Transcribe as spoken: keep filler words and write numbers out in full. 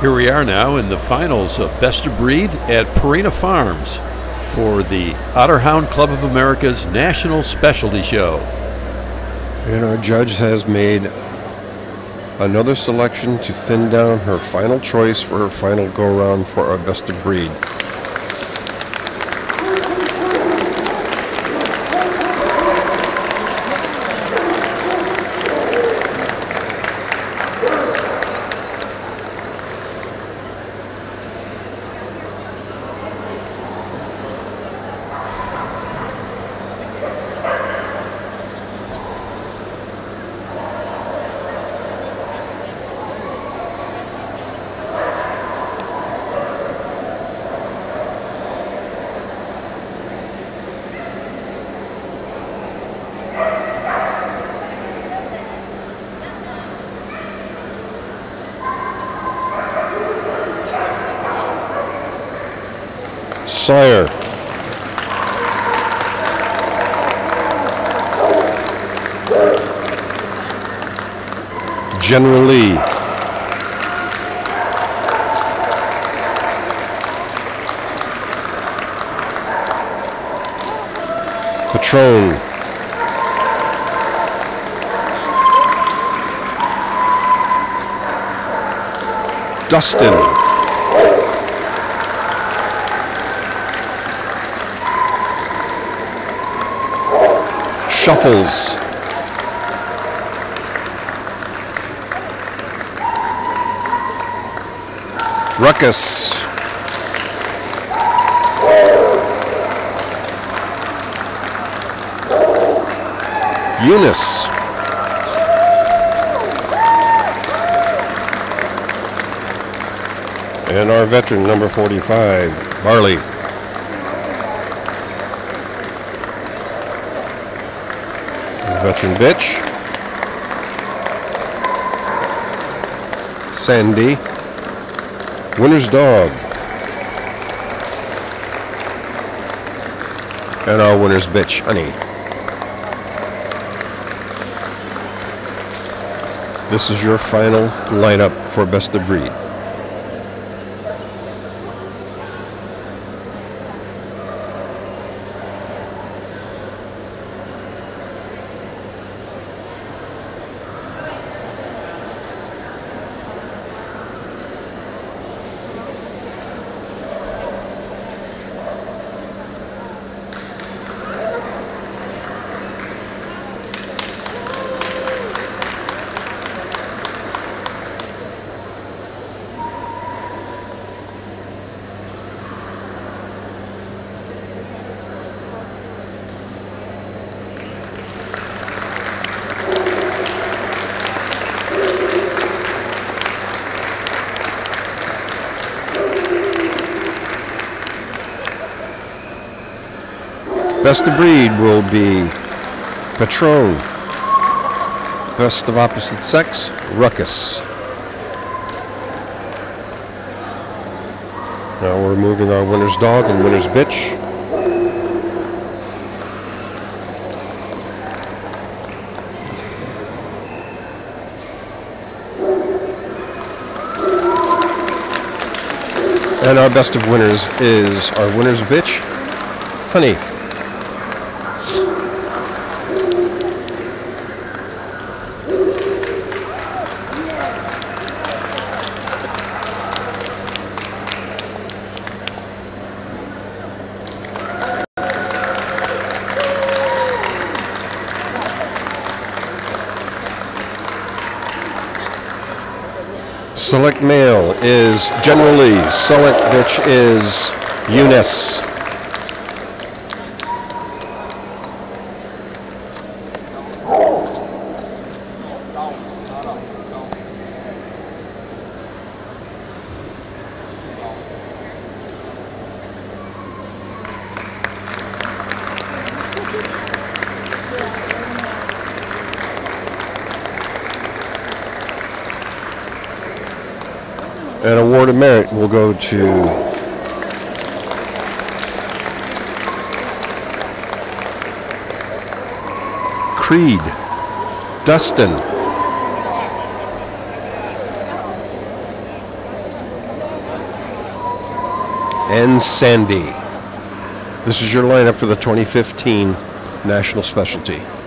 Here we are now in the finals of Best of Breed at Purina Farms for the Otterhound Club of America's National Specialty Show. And our judge has made another selection to thin down her final choice for her final go-round for our Best of Breed. Sire. General Lee. Patron. Dustin. Shuffles. Ruckus. Eunice. And our veteran, number forty-five, Barley. Veteran bitch. Sandy. Winner's dog. And our winner's bitch, Honey. This is your final lineup for Best of Breed. Best of Breed will be Patron. Best of Opposite Sex, Ruckus. Now we're moving our winner's dog and winner's bitch. And our best of winners is our winner's bitch, Honey. Select male is General Lee. Select bitch is Eunice. And award of merit will go to Creed, Dustin, and Sandy. This is your lineup for the twenty fifteen National Specialty.